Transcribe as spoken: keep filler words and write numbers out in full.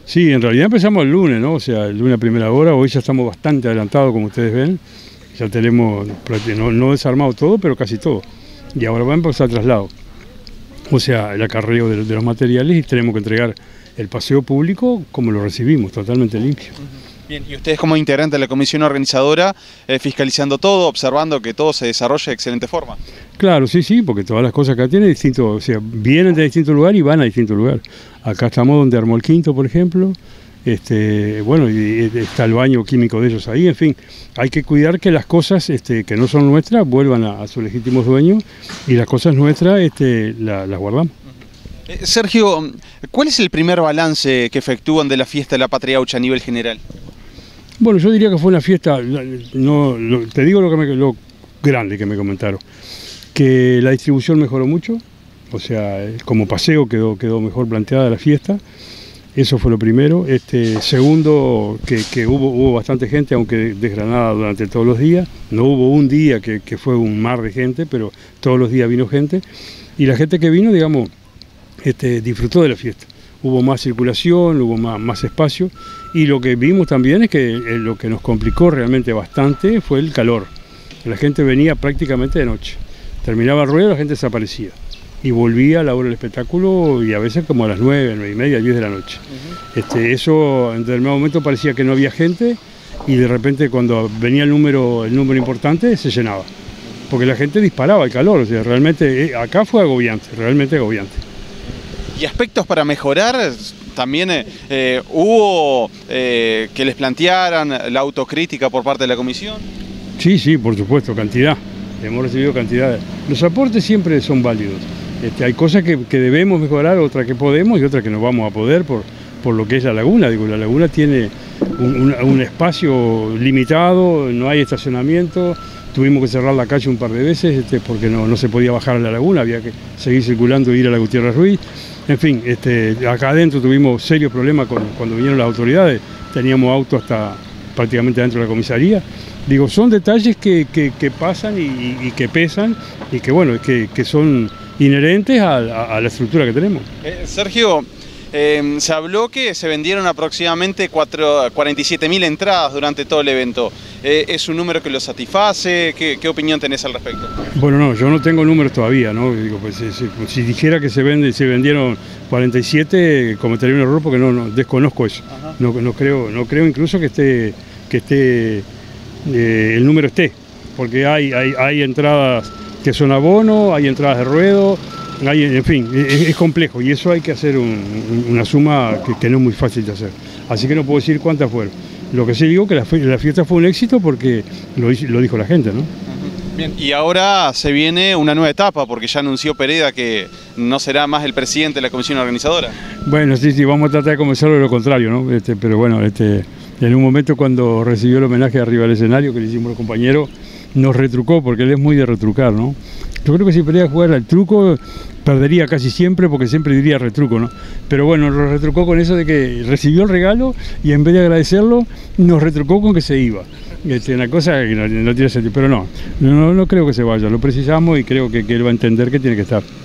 Sí, en realidad empezamos el lunes, ¿no? O sea, el lunes a primera hora, hoy ya estamos bastante adelantados, como ustedes ven. Ya tenemos, no, no desarmado todo, pero casi todo. Y ahora va a empezar el traslado. O sea, el acarreo de, de los materiales y tenemos que entregar el paseo público como lo recibimos, totalmente limpio. Bien, y ustedes como integrantes de la comisión organizadora, eh, fiscalizando todo, observando que todo se desarrolle de excelente forma. Claro, sí, sí, porque todas las cosas acá tienen distintos, o sea, vienen de distintos lugares y van a distintos lugares. Acá estamos donde armó el Quinto, por ejemplo, este, bueno, y está el baño químico de ellos ahí, en fin, hay que cuidar que las cosas este, que no son nuestras vuelvan a, a sus legítimos dueños y las cosas nuestras este, la, las guardamos. Eh, Sergio, ¿cuál es el primer balance que efectúan de la fiesta de la Patria Gaucha a nivel general? Bueno, yo diría que fue una fiesta, no, lo, te digo lo, que me, lo grande que me comentaron, que la distribución mejoró mucho, o sea, como paseo quedó, quedó mejor planteada la fiesta, eso fue lo primero. Este, segundo, que, que hubo, hubo bastante gente, aunque desgranada durante todos los días, no hubo un día que, que fue un mar de gente, pero todos los días vino gente, y la gente que vino, digamos, este, disfrutó de la fiesta. Hubo más circulación, hubo más, más espacio, y lo que vimos también es que eh, lo que nos complicó realmente bastante fue el calor. La gente venía prácticamente de noche, terminaba el ruedo, la gente desaparecía, y volvía a la hora del espectáculo, y a veces como a las nueve, nueve y media, diez de la noche. Uh-huh. este, eso en determinado momento parecía que no había gente, y de repente cuando venía el número, el número importante se llenaba, porque la gente disparaba el calor, o sea, realmente eh, acá fue agobiante, realmente agobiante. ¿Y aspectos para mejorar? También eh, eh, hubo eh, que les plantearan la autocrítica por parte de la comisión. Sí, sí, por supuesto, cantidad. Hemos recibido cantidad. Los aportes siempre son válidos. Este, hay cosas que, que debemos mejorar, otras que podemos y otras que no vamos a poder por, por lo que es la laguna. Digo, la laguna tiene un, un, un espacio limitado, no hay estacionamiento. Tuvimos que cerrar la calle un par de veces este, porque no, no se podía bajar a la laguna, había que seguir circulando e ir a la Gutiérrez Ruiz. En fin, este, acá adentro tuvimos serios problemas con, cuando vinieron las autoridades, teníamos auto hasta prácticamente dentro de la comisaría. Digo, son detalles que, que, que pasan y, y que pesan y que, bueno, que, que son inherentes a, a, a la estructura que tenemos. Eh, Sergio, eh, se habló que se vendieron aproximadamente cuarenta y siete mil entradas durante todo el evento. Eh, ¿Es un número que lo satisface? ¿Qué, qué opinión tenés al respecto? Bueno, no, yo no tengo números todavía, ¿no? Digo, pues, si, si dijera que se, vende, se vendieron cuarenta y siete, cometería un error porque no, no desconozco eso. No, no, creo, no creo incluso que esté, que esté eh, el número esté, porque hay, hay, hay entradas que son abono, hay entradas de ruedo, hay, en fin, es, es complejo y eso hay que hacer un, una suma que, que no es muy fácil de hacer. Así que no puedo decir cuántas fueron. Lo que sí digo que la, la fiesta fue un éxito porque lo, lo dijo la gente, ¿no? Bien, y ahora se viene una nueva etapa porque ya anunció Pereda que no será más el presidente de la comisión organizadora. Bueno, sí, sí, vamos a tratar de convencerlo de lo contrario, ¿no? Este, pero bueno, este, en un momento cuando recibió el homenaje arriba del escenario que le hicimos los compañeros, nos retrucó porque él es muy de retrucar, ¿no? Yo creo que si Pereda jugara el truco, perdería casi siempre porque siempre diría retruco, ¿no? Pero bueno, nos retrucó con eso de que recibió el regalo y en vez de agradecerlo, nos retrucó con que se iba. Este, una cosa que no, no tiene sentido, pero no, no, no creo que se vaya, lo precisamos y creo que, que él va a entender que tiene que estar.